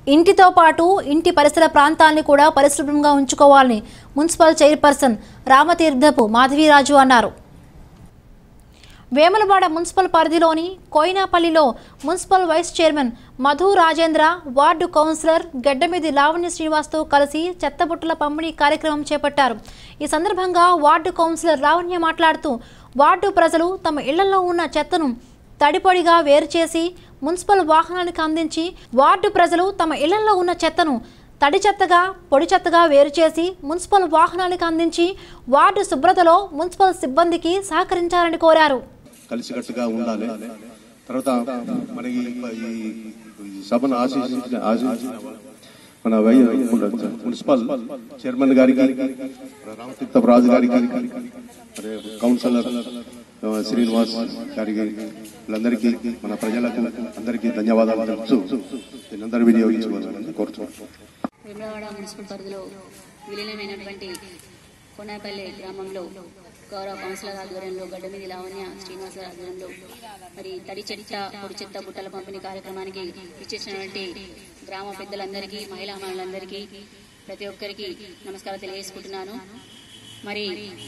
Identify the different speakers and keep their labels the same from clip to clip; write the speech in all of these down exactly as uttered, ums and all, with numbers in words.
Speaker 1: ఇంటితో పాటు ఇంటి పరిసర ప్రాంతాలను కూడా పరిశుభ్రంగా ఉంచుకోవాలని మున్సిపల్ చైర్పర్సన్ రామతీర్థపు మాధవీరాజు అన్నారు. వేములవాడ మున్సిపల్ పరిధిలోని కోయినాపల్లిలో municipal vice chairman Madhu Rajendra, ward councillor Gaddamidi Lavanya శ్రీనివాస్తో కలిసి చెత్తబుట్టల పంపిణీ కార్యక్రమం చేపట్టారు. ఈ సందర్భంగా వార్డు కౌన్సిలర్ లావణ్య మాట్లాడుతూ వార్డు ప్రజలు తమ ఇళ్లలో ఉన్న చెత్తను తడిపొడిగా వేరు చేసి మున్సిపల్ వాహనానికి అందించి వార్డు ప్రజలు తమ ఇళ్లలో ఉన్న చెత్తను తడి చెత్తగా పొడి చెత్తగా వేరు చేసి మున్సిపల్ వాహనాలకు అందించి వార్డు శుభ్రతలో మున్సిపల్ సిబ్బందికి సహకరించాలని కోరారు.
Speaker 2: కలిసికట్టుగా ఉండాలి. తర్వాత మనకి ఈ సభను ఆశించిన ఆశించిన మన మున్సిపల్ చైర్మన్ గారికి, రామతీర్థపు రాజు గారికి, కౌన్సిలర్ శ్రీనివాస్ గారికి, వీళ్ళందరికీ మన ప్రజలకు అందరికీ ధన్యవాదాలు తెలుపుతూ దీనందరూ వినియోగించుకోవాలని కోరుతున్నాను.
Speaker 3: వేములవాడ మున్సిపల్ పరిధిలో విలీనమైనటువంటి కోనాపల్లి గ్రామంలో గౌరవ కౌన్సిలర్ ఆధ్వర్యంలో గడ్డమీది లావణ్య శ్రీనివాస ఆధ్వర్యంలో మరి తడి చెత్త పొడి చెత్త బుట్టల పంపిణీ కార్యక్రమానికి ఇచ్చేసినటువంటి గ్రామ పెద్దలందరికీ, మహిళా మహిళలందరికీ ప్రతి ఒక్కరికి నమస్కారం తెలియజేసుకుంటున్నాను. మరి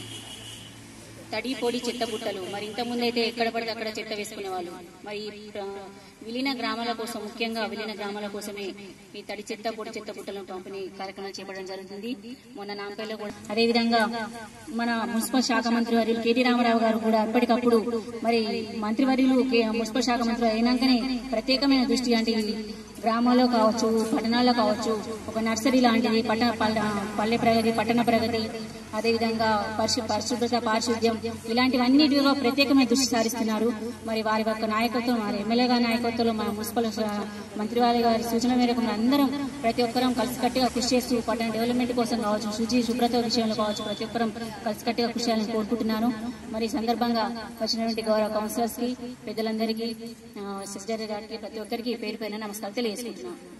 Speaker 3: తడి పొడి చెత్త బుట్టలు మరి ఇంతకుముందు అయితే ఎక్కడ పడితే అక్కడ చెత్త వేసుకునేవాళ్ళు. మరి విలీన గ్రామాల కోసం, ముఖ్యంగా విలీన గ్రామాల కోసమే ఈ తడి చెత్త పొడి చెత్త బుట్టలను పంపిణీ కార్యక్రమాలు చేపట్టడం జరుగుతుంది. మొన్న నాంపల్లిలో కూడా అదేవిధంగా మన మున్సిపల్ శాఖ మంత్రి వర్యులు కేటీ రామారావు గారు కూడా ఎప్పటికప్పుడు మరి మంత్రివర్యులు మున్సిపల్ శాఖ మంత్రి అయినాకనే ప్రత్యేకమైన దృష్టి అంటే గ్రామాల్లో కావచ్చు, పట్టణాల్లో కావచ్చు, ఒక నర్సరీ లాంటిది పట్టణ పల్లె ప్రగతి, పట్టణ ప్రగతి, అదేవిధంగా పరిశు పరిశుభ్రత పారిశుద్ధ్యం ఇలాంటివన్నిటిగా ప్రత్యేకమైన దృష్టి సారిస్తున్నారు. మరి వారి యొక్క నాయకత్వం, వారి ఎమ్మెల్యే గారి నాయకత్వంలో మన మున్సిపల్ మంత్రి వారి గారి సూచన మేరకు అందరం ప్రతి ఒక్కరం కలిసికట్టుగా కృషి చేస్తూ పట్టణ డెవలప్మెంట్ కోసం కావచ్చు, శుచి శుభ్రత విషయంలో కావచ్చు, ప్రతి ఒక్కరం కలిసికట్టుగా కృషి చేయాలని కోరుకుంటున్నాను. మరి ఈ సందర్భంగా వచ్చినటువంటి గౌరవ కౌన్సిలర్స్ కి, పెద్దలందరికీ, సెక్రటరీ గారికి, ప్రతి ఒక్కరికి పేరు పైన నమస్కారం తెలియజేసుకుంటున్నాను.